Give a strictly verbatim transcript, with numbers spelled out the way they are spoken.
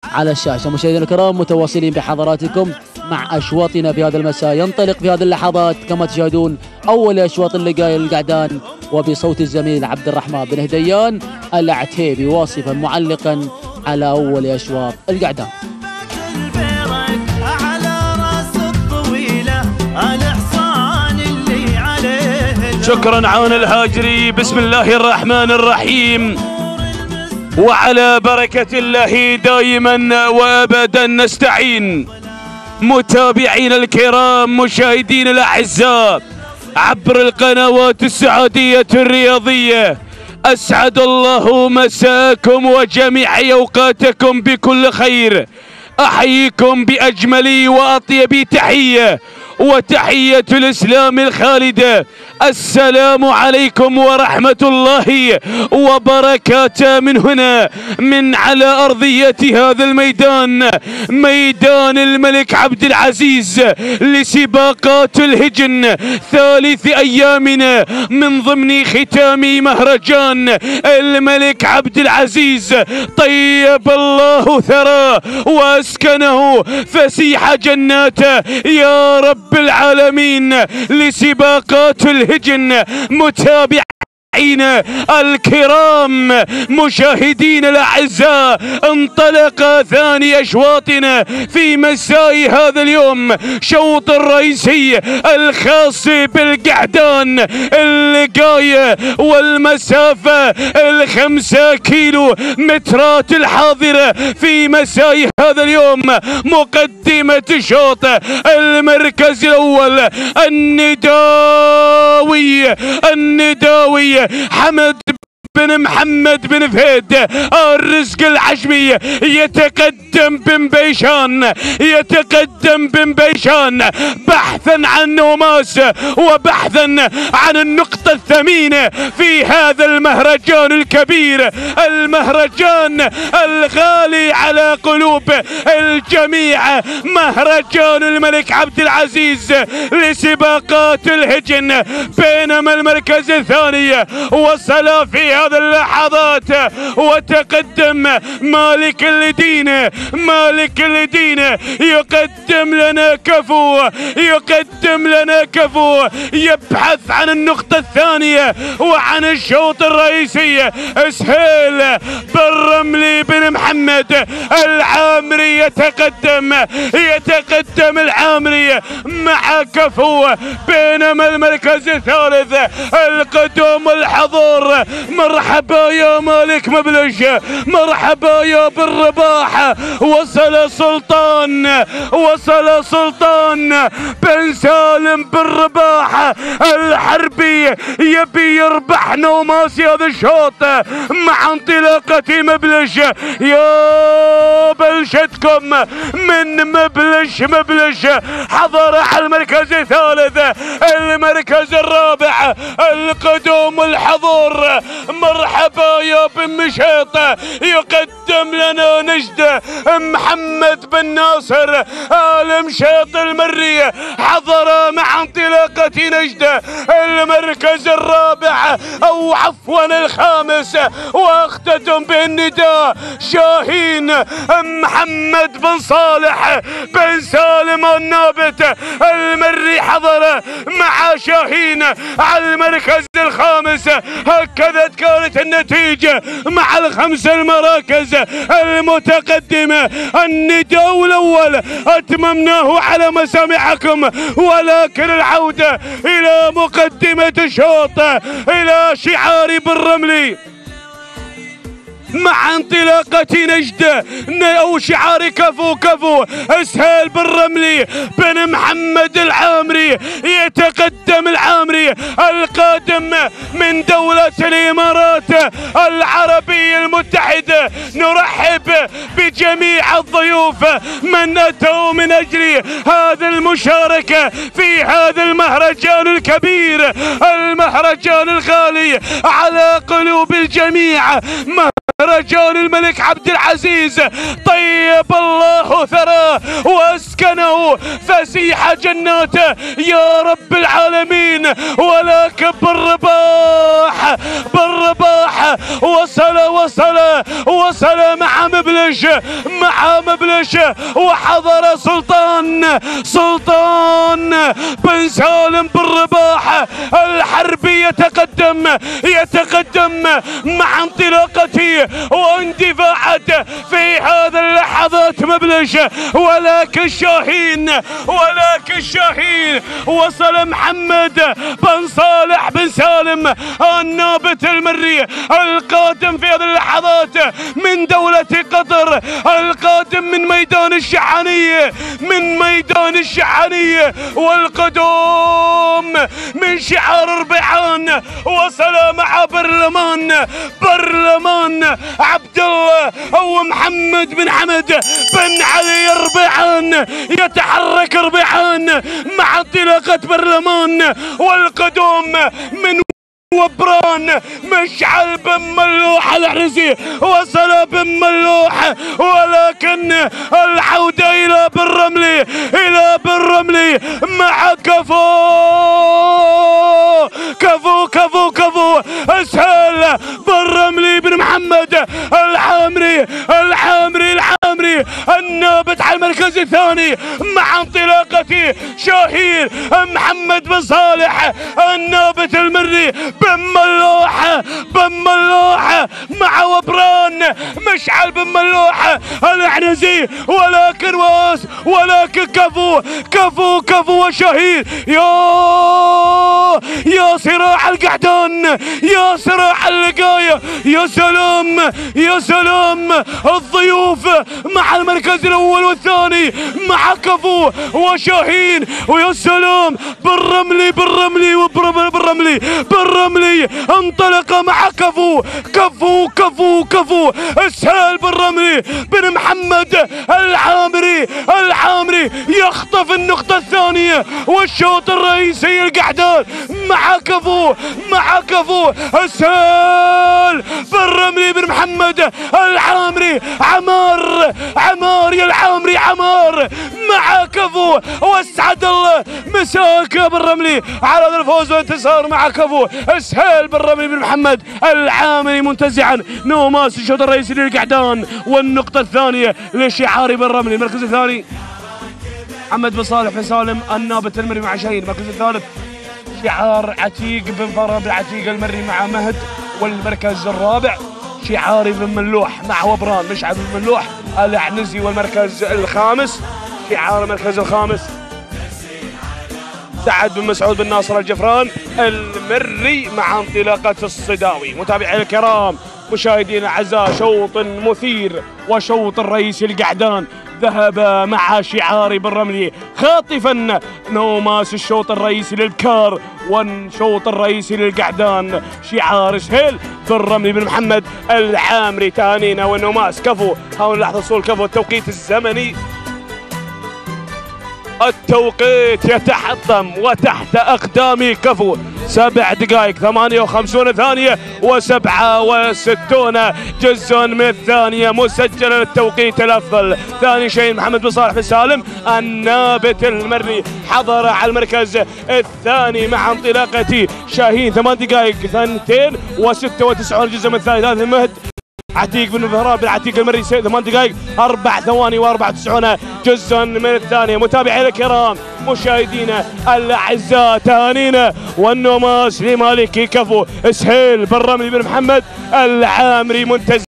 على الشاشة. مشاهدينا الكرام متواصلين بحضراتكم مع أشواطنا في هذا المساء. ينطلق في هذه اللحظات كما تشاهدون أول أشواط اللقاء القعدان، وبصوت الزميل عبد الرحمن بن هديان العتيبي واصفا معلقا على أول أشواط القعدان. شكرا عون الهاجري. بسم الله الرحمن الرحيم، وعلى بركة الله دائما وأبدا نستعين. متابعين الكرام، مشاهدين الأعزاء عبر القنوات السعودية الرياضية، أسعد الله مساءكم وجميع أوقاتكم بكل خير. أحييكم بأجمل وأطيب تحية، وتحية الإسلام الخالدة. السلام عليكم ورحمة الله وبركاته من هنا، من على أرضية هذا الميدان، ميدان الملك عبد العزيز، لسباقات الهجن ثالث أيامنا من ضمن ختام مهرجان الملك عبد العزيز. طيب الله ثراه وأسكنه فسيح جناته يا رب العالمين، لسباقات الهجن. متابعين الكرام، مشاهدين الأعزاء، انطلق ثاني أشواطنا في مساء هذا اليوم، شوط الرئيسي الخاص بالقعدان، اللقاية والمسافة الخمسة كيلو مترات الحاضرة في مساء هذا اليوم. مقدمة الشوط المركز الأول النداوي النداوي حمد بن محمد بن فهد الرزق العجمي، يتقدم بن بيشان يتقدم بن بيشان بحثا عن نوماس وبحثا عن النقطة الثمينة في هذا المهرجان الكبير، المهرجان الغالي على قلوب الجميع، مهرجان الملك عبد العزيز لسباقات الهجن. بينما المركز الثاني وصل في هذه اللحظات وتقدم مالك الدين مالك الدين يقدم لنا كفو يقدم لنا كفو يبحث عن النقطة الثانية وعن الشوط الرئيسي. سهيل بن رملي بن محمد العامري يتقدم يتقدم العامري مع كفو. بينما المركز الثالث القدوم والحضور. مرحبا يا مالك مبلش، مرحبا يا بالرباح. وصل سلطان وصل سلطان بن سالم بالرباح الحربي، يبي يربح نوماس هذا الشوط مع انطلاقة مبلش. يا بلشتكم من مبلش مبلش حضر على المركز الثالث. المركز الرابع القدوم والحضور. مرحبا يا بن مشيط، يقدم لنا نجدة محمد بن ناصر آل مشيط المري، حضر مع انطلاقة نجدة. المركز الرابع أو عفوا الخامس واختتم بالنداء شاهين محمد بن صالح بن سالم النابت المري، حضر مع شاهين على المركز الخامس. هكذا كانت النتيجة مع الخمس المراكز المتقدمة. النداء الأول أتممناه على مسامعكم، ولكن العودة إلى مقدمة الشوط إلى شعار بالرملي مع انطلاقة نجدة أو شعار كفو كفو. سهيل بن رملي بن محمد العامري، يتقدم العامري القادم من دولة الإمارات العربية المتحدة. نرحب بجميع الضيوف من أتوا من أجل هذه المشاركة في هذا المهرجان الكبير، المهرجان الغالي على قلوب الجميع، مهرجان الملك عبد العزيز. طيب الله ثراه واسكنه فسيح جناته يا رب العالمين. ولكن بالرباح بالرباح الرباح. وصل وصل وصل مع مبلش مع مبلش وحضر سلطان سلطان بن سالم بالرباح الحربي. يتقدم يتقدم مع انطلاقته واندفاعاته في هذا اللحظات مبلش، ولكن شاهين ولكن شاهين وصل محمد بن صالح بن سالم النابت المري القادم في هذه اللحظات من دولة قطر، القادم من ميدان الشحانية من ميدان الشحانية والقدوم من شعار ربيعان. وصل مع برلمان برلمان عبد الله او محمد بن حمد بن علي ربيعان. يتحرك ربيعان مع انطلاقة برلمان والقدوم من وبران. مشعل بن ملوح الحرزي وصل بن ملوح، ولكن العودة إلى بن رملي إلى بن رملي مع كفو كفو كفو كفو اسهل بن رملي بن محمد العامري العامري العامري النابت على المركز الثاني مع انطلاقة شاهين محمد بن صالح النابت المري بن ملوح بن ملوح مع وبران. مشعل بن ملوح العنزي، ولكن واس ولكن كفو كفو كفو وشاهين. يا يا صراع القعدان يا صراع اللقاية. يا سلام يا سلام الضيوف مع المركز الاول والثاني مع كفو وشاهين. ويا سلام بالرملي بالرملي وبالرملي بالرملي انطلق مع كفو كفو كفو كفو اسهال بالرملي بن محمد العامري العامري يخطف النقطة الثانية والشوط الرئيسي القعدان مع كفو مع كفو اسهال بالرملي بن محمد العامري. عمار عمار يا العامري عمار مع كفو. واسعد الله مساك بالرملي على هذا الفوز والانتصار مع كفو. اسهال بالرملي بن محمد العامري منتزعا نوماس الشوط الرئيسي للقعدان والنقطة الثانية لشعاري بالرملي. المركز الثاني محمد بن صالح بن سالم النابت المري مع شاهين. المركز الثالث شعار عتيق بن فرب العتيق المري مع مهد. والمركز الرابع شعاري بن ملوح مع وبران مشعل بن ملوح العنزي. والمركز الخامس شعار المركز الخامس سعد بن مسعود بن ناصر الجفران المري مع انطلاقة الصداوي. متابعينا الكرام مشاهدينا الاعزاء، شوط مثير وشوط الرئيسي القعدان ذهب مع شعاري بالرملي خاطفا نوماس الشوط الرئيسي للبكار والشوط الرئيسي للقعدان شعار سهيل بالرملي بن محمد العامري. تهانينا والنوماس كفو. هاون لحظة وصول كفو. التوقيت الزمني التوقيت يتحطم وتحت أقدام كفو سبع دقائق ثمانية وخمسون ثانية وسبعة وستون جزء من الثانية مسجلا. التوقيت الأفضل ثاني شيء محمد بن صالح بن سالم النابت المري حضر على المركز الثاني مع انطلاقة شاهين ثمان دقائق ثانيتين وستة وتسعون جزء من الثاني. ثالث مهد عتيق بن مهران بن عتيق المري ثمان دقائق أربع ثواني وأربعة وتسعون جزءا من الثانية. متابعينا الكرام مشاهدينا الأعزاء، تهانينا والنوماس لمالك كفو سهيل بالرملي بن محمد العامري منتزه.